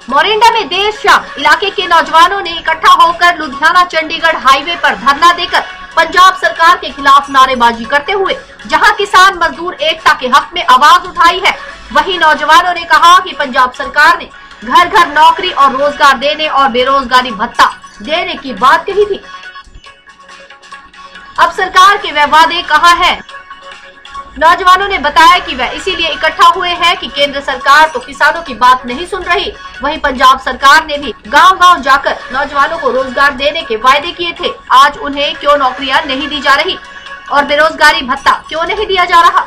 Morinda में देर शाम इलाके के नौजवानों ने इकट्ठा होकर लुधियाना चंडीगढ़ हाईवे पर धरना देकर पंजाब सरकार के खिलाफ नारेबाजी करते हुए जहां किसान मजदूर एकता के हक में आवाज उठाई है, वहीं नौजवानों ने कहा कि पंजाब सरकार ने घर घर नौकरी और रोजगार देने और बेरोजगारी भत्ता देने की बात कही थी। अब सरकार के वह वादे कहाँ हैं? नौजवानों ने बताया कि वह इसीलिए इकट्ठा हुए हैं कि केंद्र सरकार तो किसानों की बात नहीं सुन रही, वहीं पंजाब सरकार ने भी गांव-गांव जाकर नौजवानों को रोजगार देने के वायदे किए थे। आज उन्हें क्यों नौकरियां नहीं दी जा रही और बेरोजगारी भत्ता क्यों नहीं दिया जा रहा?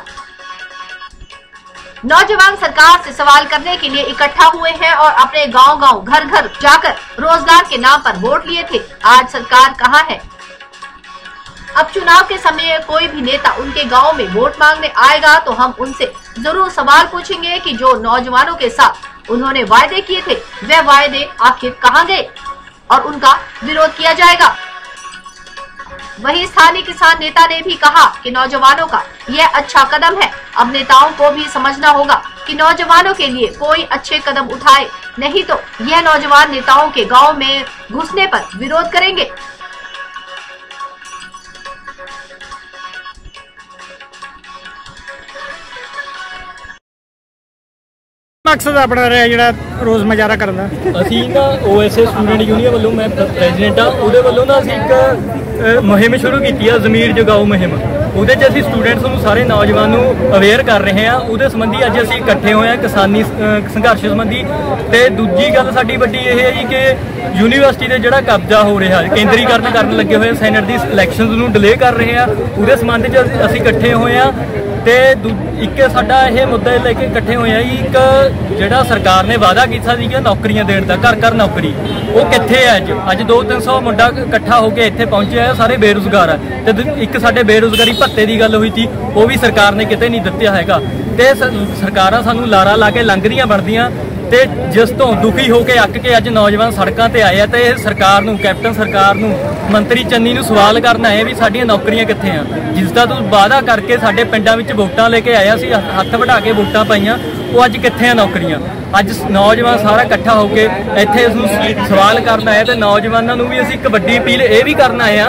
नौजवान सरकार से सवाल करने के लिए इकट्ठा हुए हैं और अपने गांव-गांव घर-घर जाकर रोजगार के नाम पर वोट लिए थे। आज सरकार कहाँ है? अब चुनाव के समय कोई भी नेता उनके गांव में वोट मांगने आएगा तो हम उनसे जरूर सवाल पूछेंगे कि जो नौजवानों के साथ उन्होंने वायदे किए थे वे वायदे आखिर कहां गए और उनका विरोध किया जाएगा। वहीं स्थानीय किसान नेता ने भी कहा कि नौजवानों का यह अच्छा कदम है। अब नेताओं को भी समझना होगा कि नौजवानों के लिए कोई अच्छे कदम उठाए, नहीं तो यह नौजवान नेताओं के गाँव में घुसने पर विरोध करेंगे। मकसद अपना रहा जो रोज़ मुजाहरा करना असी ना OSA स्टूडेंट यूनियन वालों मैं प्रेजिडेंट हाँ वो वालों ना असी एक मुहिम शुरू की है ज़मीर जगाओ मुहिम। वो असी स्टूडेंट्स नूं सारे नौजवानों अवेयर कर रहे हैं। वो संबंधी अज असी इकट्ठे हुए हैं किसानी संघर्ष संबंधी। तो दूजी गल साडी वड्डी यह है जी कि यूनीवर्सिटी से जोड़ा कब्जा हो रहा केंद्रीकरण करन लगे हुए सैनेट की इलैक्शनस नूं डिले कर रहे हैं। वो संबंध असी इकट्ठे हुए हैं। तो एक साडा यह मुद्दा लेके इकट्ठे हुए हैं एक जिहड़ा सरकार ने वादा किया कि नौकरियां देण दा घर घर नौकरी वो कित्थे है। अज 200-300 मुंडा इकट्ठा होकर इत्थे पहुंचे है, सारे बेरोजगार है। तो एक साडे बेरोजगारी भत्ते की गल हुई थी वो भी सरकार ने किते नहीं दित्ता हैगा। ते सरकारां सानूं लारा ला के लंघदियां बनदियां ते जिस तो दुखी होकर अक के अज नौजवान सड़कों पर आए। तो यह सरकार नूं कैप्टन सरकार नूं मंत्री चन्नी नूं सवाल करना है भी साडियां नौकरियां कित्थे हैं। जिसका तू वादा करके साडे पिंडां विच वोटां लेके आया सी, हत्थ वढा के वोटां पाईयां, वो अज कित्थे हैं नौकरियां। अज नौजवान सारा इकट्ठा होकर इत्थे इसनूं सवाल करना है। तो नौजवानों नूं भी असीं एक वड्डी अपील ये भी करना है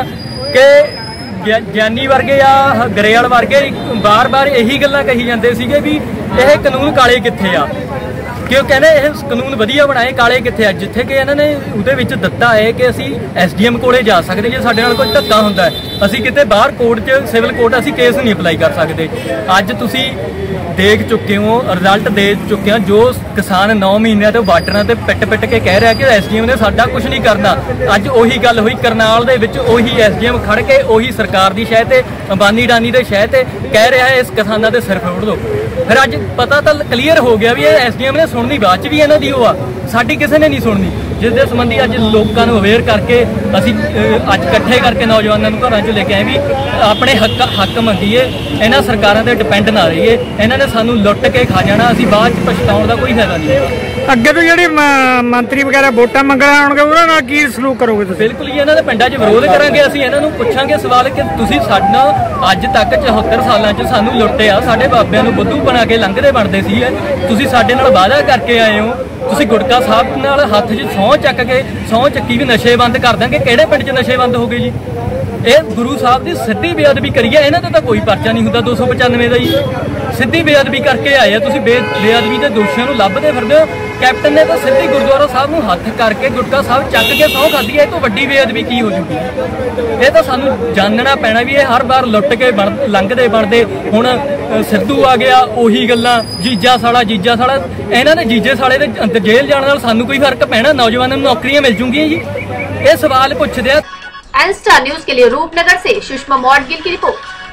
कि ज्ञानी वर्गे या गरेवाल वर्गे बार बार यही गल्लां कही जांदे सीगे भी यह कानून काले कित्थे आ, क्यों कहने यह कानून वधिया बनाए काले कित्थे। जिथे कि इन्होंने उहदे विच दित्ता है कि असी SDM कोले जा सकते जे साडे नाल कोई धक्का हुंदा है, असी किते बाहर कोर्ट च सिविल कोर्ट असी केस नहीं अपलाई कर सकते। अज तुसी देख चुके हो, रिजल्ट दे चुके हो, जो किसान 9 महीनों तो बार्डरां ते पिट पिट के कह रहा कि SDM ने साडा कुछ नहीं करना। अज उही गल हुई करनाल दे विच उही SDM खड़ के उही सरकार की शह ते अंबानी डानी के शह ते कह रहा है इस किसानों के सिर फोड़ दो। फिर अज पता तो क्लीयर हो गया भी SDM ने सुननी बाद भी इन्हों की वो साडी किसी ने नहीं सुननी। जिस संबंधी अज लोगों को अवेयर करके असी अज इकट्ठे करके नौजवानों को घर च लेके आए भी अपने हक मंगीए, इन्होंने सरकारों पर डिपेंड ना रहीए। इन्होंने सानू लुट के खा जाना, असी बाद पछताउण का कोई फायदा नहीं। अगे तो जी मंत्री वगैरह वोटां मंगण आउणगे उन्हां नाल की सलूक करोगे तुसीं? बिल्कुल जी, इन्होंने पिंडां 'च विरोध करांगे। असीं इन्हां नूं पुछांगे सवाल कि तुसीं साडा अज तक 74 सालां 'च सानू लुट्टिआ, साडे बाबिਆਂ ਨੂੰ बुद्धू बना के लंघदे बनदे सी। तुसीं साडे नाल वादा करके आए हो, तुसीं गुटका साहब नाल हत्थ 'च सौं चक के सौं चक्की भी नशे बंद कर देंगे। किहड़े पिंड 'च नशे बंद हो गए जी? ये गुरु साहब की सीधी बेअदबी करिए, इन्हां ते तां कोई परचा नहीं हुंदा 295 का जी। सीधी बेअदबी करके आए, तुसीं बेअदबी के दोषियों को लभदे फिरदे हो। कैप्टन ने तो सीधी गुरुद्वारा साहब को हत्थ करके गुटका साहब चक के सौं खाधी है। तो वड्डी बेअदबी की हो चुकी? ये तो सानू जानना पैना भी ये हर बार लुट के लंघदे बनते। हुण सिद्धू आ गया, उही गल्लां जीजा साला इन्हां ने जीजे साले दे अंदर जेल जाने नाल सानू कोई फर्क पैना? नौजवानों को नौकरियां मिल जूंगियां जी? ये सवाल पुछदे आ। एन स्टार न्यूज़ के लिए रूपनगर से सुषमा मौडगिल की रिपोर्ट।